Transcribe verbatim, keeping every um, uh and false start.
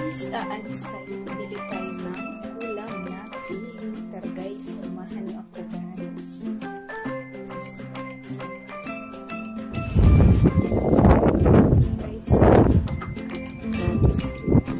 guys, aalis tayo. Bili tayo ng ulam natin. Tara guys, samahan niyo ako guys. Guys,